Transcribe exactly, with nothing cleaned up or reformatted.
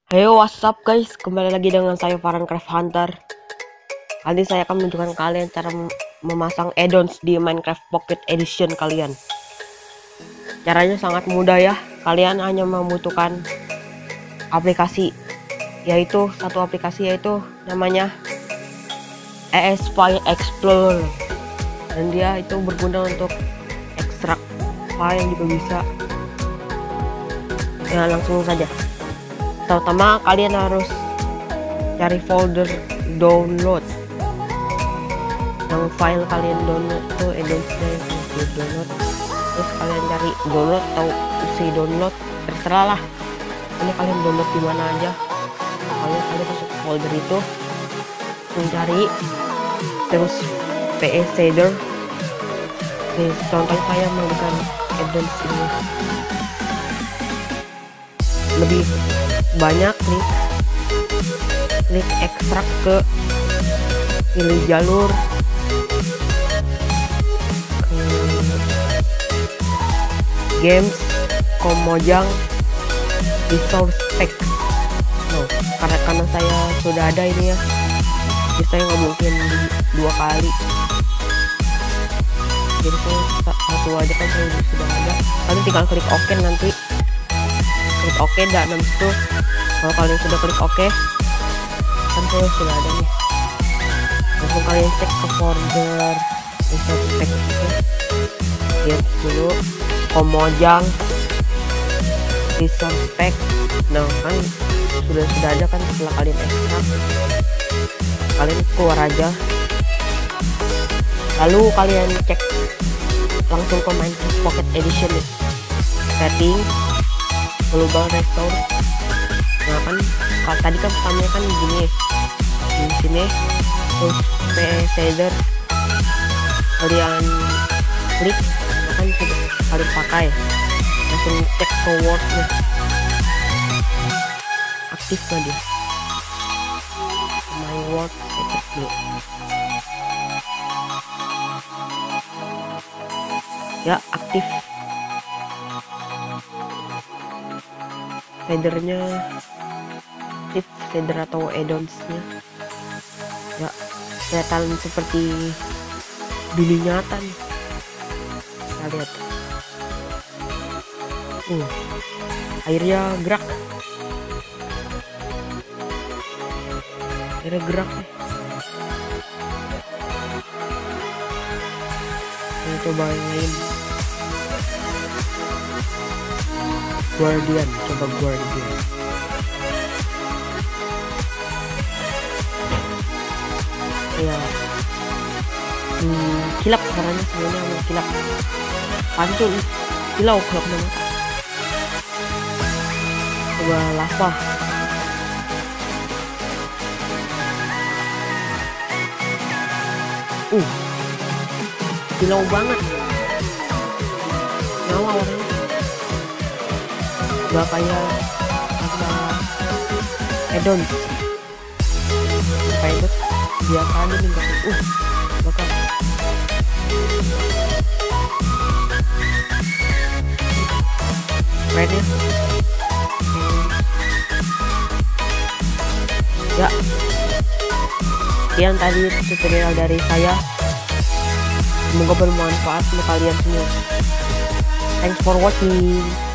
Hey, what's up guys, kembali lagi dengan saya Farhan Craft Hunter. Kali ini saya akan menunjukkan kalian cara memasang add-ons di Minecraft Pocket Edition kalian. Caranya sangat mudah ya. Kalian hanya membutuhkan aplikasi, yaitu satu aplikasi yaitu namanya E S File Explorer, dan dia itu berguna untuk ekstrak file juga bisa. Ya, langsung saja. Pertama kalian harus cari folder download, yang file kalian download tuh add-onsnya yang download. Terus kalian cari download atau isi download, terserah lah. Ini kalian download di mana aja. Kalian kalian masuk folder itu, mencari terus P E shader. Nih, contoh saya menggunakan add-ons ini. Lebih banyak klik klik ekstrak ke pilih jalur ke games komojang resource pack. No, karena karena saya sudah ada ini ya, jadi saya nggak mungkin dua kali, jadi saya satu aja kan saya sudah ada. Kalian tinggal klik OK, nanti klik OK, dan habis itu kalau kalian sudah klik OK, kan saya sudah ada nih, langsung kalian cek ke folder resource pack itu, lihat dulu komojang resource pack. Nah, kan sudah sudah ada kan. Setelah kalian ekstrak, kalian keluar aja, lalu kalian cek langsung ke Minecraft Pocket Edition nih, setting global resource. Nah kan kalau tadi kan pertamanya kan gini di sini, terus P E shader kalian klik, nah kan sudah kalian pakai, langsung cek ke word nya, aktif nggak dia. My word saya cek dulu ya, aktif shadernya, tips shader atau add-onsnya ya, kelihatan seperti bili nyata nih. Kita lihat, uh, airnya gerak, airnya gerak nih. Kita coba yang lain, Guardian, coba Guardian. Ya, hmm, kilap caranya sebenarnya mau kilap, pancul, kilau kilap nama. Coba lava, uh, kilau banget, nyawa warnanya. Gak kayak apa add-on, kayak itu biasa aja nih, bakal uh bakal keren ya. Ya, sekian tadi tutorial dari saya, semoga bermanfaat untuk kalian semua. Thanks for watching.